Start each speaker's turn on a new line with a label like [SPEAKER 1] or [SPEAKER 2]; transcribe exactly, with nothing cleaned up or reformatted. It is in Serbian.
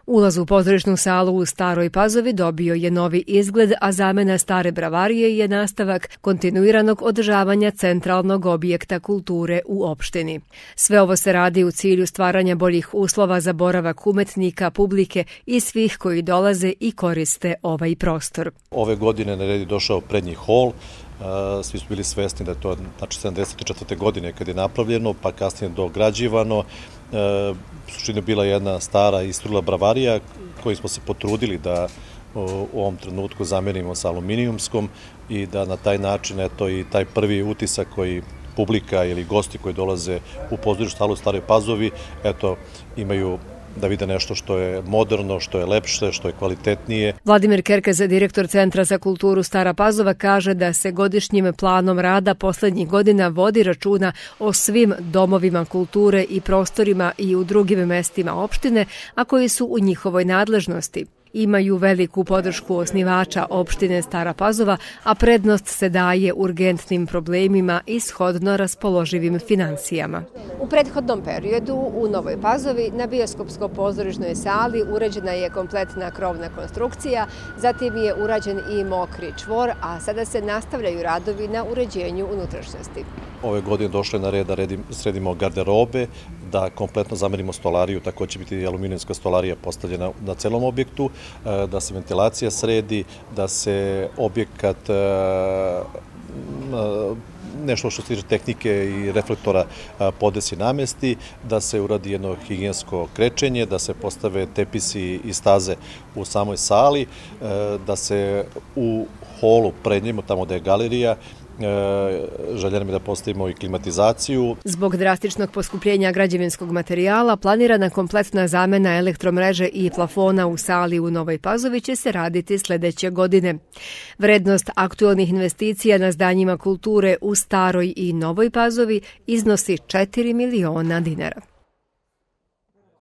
[SPEAKER 1] Ulaz u pozorišnu salu u Staroj Pazovi dobio je novi izgled, a zamena stare bravarije je nastavak kontinuiranog održavanja centralnog objekta kulture u opštini. Sve ovo se radi u cilju stvaranja boljih uslova za boravak umetnika, publike i svih koji dolaze i koriste ovaj prostor.
[SPEAKER 2] Ove godine na red je došao prednji hol. Svi su bili svesni da je to znači, sedamdeset četvrte godine kad je napravljeno, pa kasnije dograđivano. U suštini je bila jedna stara istrula bravarija koju smo se potrudili da u ovom trenutku zamenimo sa aluminijumskom i da na taj način eto, i taj prvi utisak koji publika ili gosti koji dolaze u pozorišnu salu u Staroj Pazovi eto, imaju da vide nešto što je moderno, što je lepše, što je kvalitetnije.
[SPEAKER 1] Vladimir Kerkez, direktor Centra za kulturu Stara Pazova, kaže da se godišnjim planom rada poslednjih godina vodi računa o svim domovima kulture i prostorima i u drugim mestima opštine, a koji su u njihovoj nadležnosti. Imaju veliku podršku osnivača opštine Stara Pazova, a prednost se daje urgentnim problemima i shodno raspoloživim finansijama.
[SPEAKER 3] U prethodnom periodu u Novoj Pazovi na bioskopsko-pozorišnoj sali urađena je kompletna krovna konstrukcija, zatim je urađen i mokri čvor, a sada se nastavljaju radovi na uređenju unutrašnjosti.
[SPEAKER 2] Ove godine došlo je na red da sredimo garderobe, da kompletno zamenimo stolariju, tako će biti i aluminijumska stolarija postavljena na celom objektu, da se ventilacija sredi, da se objekat nešto što se tiče tehnike i reflektora podesi namesti, da se uradi jedno higijensko krečenje, da se postave tepisi i staze u samoj sali, da se u holu pred njemu, tamo da je galerija, želja nam je da postavimo i klimatizaciju.
[SPEAKER 1] Zbog drastičnog poskupljenja građevinskog materijala, planirana kompletna zamena elektromreže i plafona u sali u Novoj Pazovi će se raditi sledeće godine. Vrednost aktualnih investicija na zdanjima kulture u Staroj i Novoj Pazovi iznosi četiri miliona dinara.